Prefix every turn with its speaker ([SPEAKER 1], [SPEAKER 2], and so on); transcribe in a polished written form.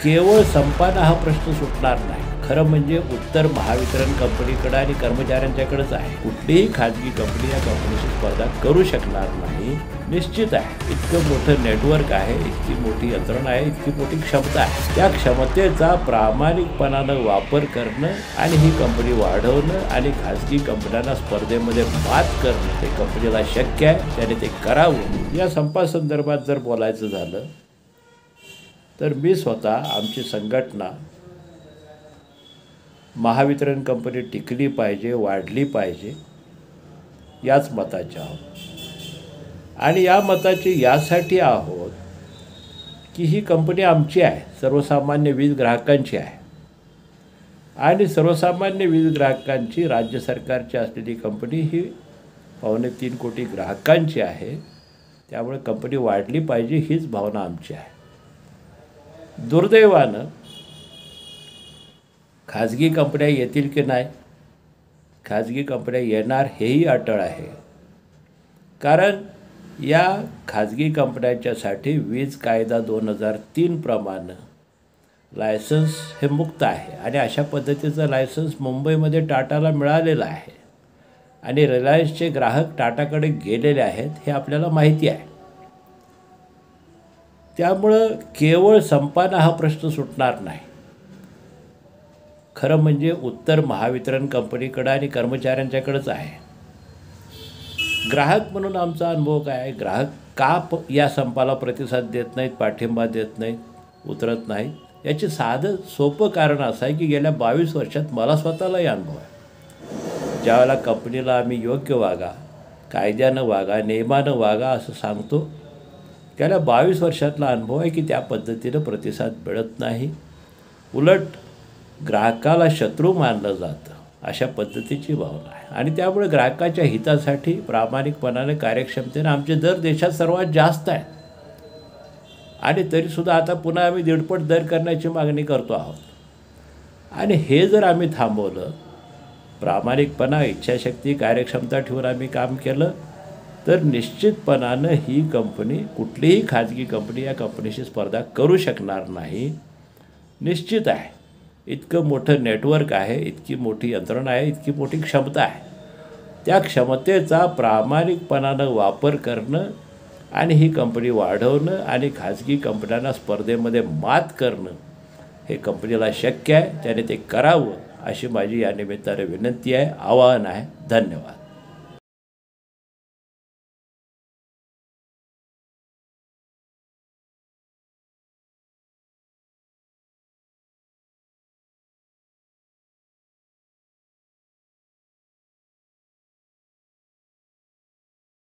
[SPEAKER 1] केवळ संपानं हा प्रश्न सुटणार नाही. खरं म्हणजे उत्तर महावितरण कंपनीकडे आणि कर्मचाऱ्यांच्याकडेच आहे. कुठलीही खाजगी कंपनी या कंपनीशी स्पर्धा करू शकणार नाही. निश्चित आहे, इतकं मोठं नेटवर्क आहे, इतकी मोठी यंत्रणा आहे, इतकी मोठी क्षमता आहे. त्या क्षमतेचा प्रामाणिकपणानं वापर करणं आणि ही कंपनी वाढवणं आणि खाजगी कंपन्यांना स्पर्धेमध्ये मात करणं हे कंपनीला शक्य आहे. त्याने ते करावं. या संपासंदर्भात जर बोलायचं झालं तर मी स्वतः आमची संघटना महावितरण कंपनी टिकली पाहिजे, वाढली पाहिजे याच मताचे आहोत. आणि या मताचे यासाठी आहोत की ही कंपनी आमची आहे, सर्वसामान्य वीज ग्राहकांची आहे. आणि सर्वसामान्य वीज ग्राहकांची राज्य सरकारची असलेली कंपनी ही 2.25 कोटी ग्राहकांची आहे. त्यामुळे कंपनी वाढली पाहिजे हीच भावना आमची आहे. दुर्दैवानं खाजगी कंपन्या येतील की नाही, खाजगी कंपन्या येणार हेही अटळ आहे. कारण या खाजगी कंपन्यांच्यासाठी वीज कायदा 2003 प्रमाणे लायसन्स हे मुक्त आहे. आणि अशा पद्धतीचं लायसन्स मुंबईमध्ये टाटाला मिळालेलं आहे. आणि रिलायन्सचे ग्राहक टाटाकडे गेलेले आहेत हे आपल्याला माहिती आहे. त्यामुळं केवळ संपानं हा प्रश्न सुटणार नाही. खरं म्हणजे उत्तर महावितरण कंपनीकडे आणि कर्मचाऱ्यांच्याकडेच आहे. ग्राहक म्हणून आमचा अनुभव काय आहे, ग्राहक का या संपाला प्रतिसाद देत नाहीत, पाठिंबा देत नाहीत, उतरत नाहीत, याचे साधं सोपं कारण असं आहे की गेल्या 22 वर्षात मला स्वतःलाही अनुभव आहे. ज्यावेळेला कंपनीला आम्ही योग्य वागा, कायद्यानं वागा, नियमानं वागा असं सांगतो, त्याला 22 वर्षातला अनुभव आहे की त्या पद्धतीनं प्रतिसाद मिळत नाही. उलट ग्राहकाला शत्रू मानलं जातं, अशा पद्धतीची भावना आहे. आणि त्यामुळे ग्राहकाच्या हितासाठी प्रामाणिकपणाने, कार्यक्षमतेने आमचे दर देशात सर्वात जास्त आहेत. आणि तरीसुद्धा आता पुन्हा आम्ही 1.5 दर करण्याची मागणी करतो आहोत. आणि हे जर आम्ही थांबवलं, प्रामाणिकपणा, इच्छाशक्ती, कार्यक्षमता ठेवून आम्ही काम केलं तर निश्चितपणानं ही कंपनी, कुठलीही खाजगी कंपनी या कंपनीशी स्पर्धा करू शकणार नाही. निश्चित आहे, इतकं मोठं नेटवर्क आहे, इतकी मोठी यंत्रणा आहे, इतकी मोठी क्षमता आहे. त्या क्षमतेचा प्रामाणिकपणानं वापर करणं आणि ही कंपनी वाढवणं आणि खाजगी कंपन्यांना स्पर्धेमध्ये मात करणं हे कंपनीला शक्य आहे. त्याने ते करावं अशी माझी या निमित्ताने विनंती आहे, आवाहन आहे. धन्यवाद.